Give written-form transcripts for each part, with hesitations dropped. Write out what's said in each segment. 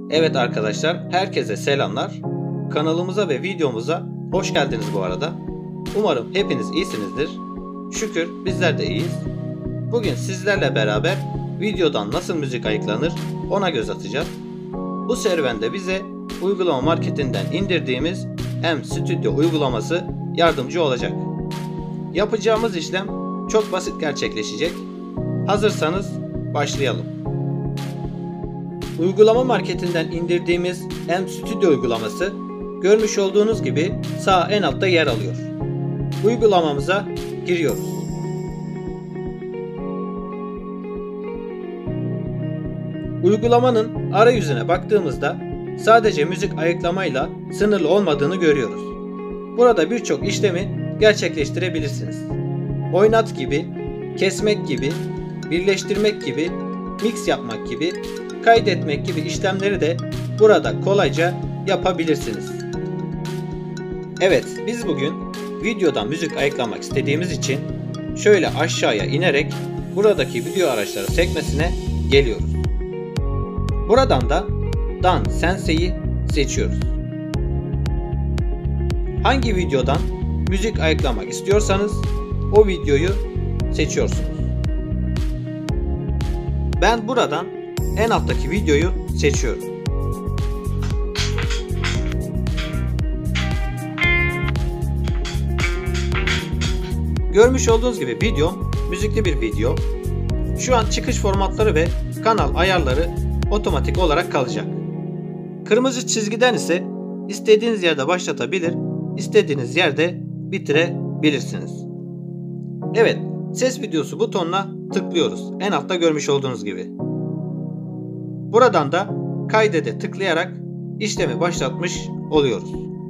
Evet arkadaşlar, herkese selamlar. Kanalımıza ve videomuza hoş geldiniz bu arada. Umarım hepiniz iyisinizdir. Şükür bizler de iyiyiz. Bugün sizlerle beraber videodan nasıl müzik ayıklanır ona göz atacağız. Bu serüvende bize uygulama marketinden indirdiğimiz M-Studio uygulaması yardımcı olacak. Yapacağımız işlem çok basit gerçekleşecek. Hazırsanız başlayalım. Uygulama marketinden indirdiğimiz M-Studio uygulaması görmüş olduğunuz gibi sağ en altta yer alıyor. Uygulamamıza giriyoruz. Uygulamanın arayüzüne baktığımızda sadece müzik ayıklamayla sınırlı olmadığını görüyoruz. Burada birçok işlemi gerçekleştirebilirsiniz. Oynat gibi, kesmek gibi, birleştirmek gibi, mix yapmak gibi, kaydetmek gibi işlemleri de burada kolayca yapabilirsiniz. Evet, biz bugün videodan müzik ayıklamak istediğimiz için şöyle aşağıya inerek buradaki video araçları sekmesine geliyoruz. Buradan da Dan Sensei'yi seçiyoruz. Hangi videodan müzik ayıklamak istiyorsanız o videoyu seçiyorsunuz. Ben buradan en alttaki videoyu seçiyorum. Görmüş olduğunuz gibi videom müzikli bir video. Şu an çıkış formatları ve kanal ayarları otomatik olarak kalacak. Kırmızı çizgiden ise istediğiniz yerde başlatabilir, istediğiniz yerde bitirebilirsiniz. Evet, ses videosu butonuna tıklıyoruz. En altta görmüş olduğunuz gibi. Buradan da kaydede tıklayarak işlemi başlatmış oluyoruz.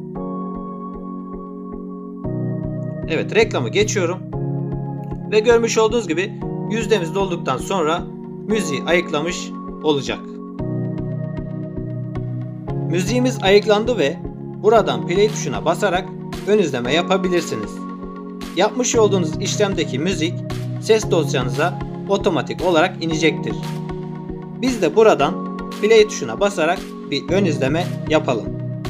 Evet, reklamı geçiyorum. Ve görmüş olduğunuz gibi yüzdemiz dolduktan sonra müziği ayıklamış olacak. Müziğimiz ayıklandı ve buradan play tuşuna basarak ön izleme yapabilirsiniz. Yapmış olduğunuz işlemdeki müzik ses dosyanıza otomatik olarak inecektir. Biz de buradan play tuşuna basarak bir ön izleme yapalım.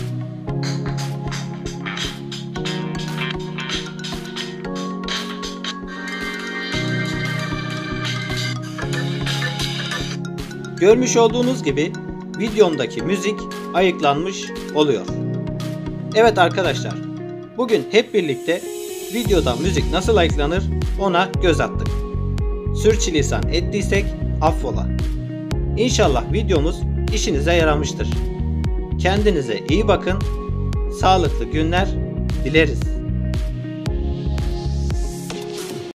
Görmüş olduğunuz gibi videomdaki müzik ayıklanmış oluyor. Evet arkadaşlar, bugün hep birlikte videoda müzik nasıl ayıklanır ona göz attık. Sürçülisan ettiysek affola. İnşallah videomuz işinize yaramıştır. Kendinize iyi bakın, sağlıklı günler dileriz.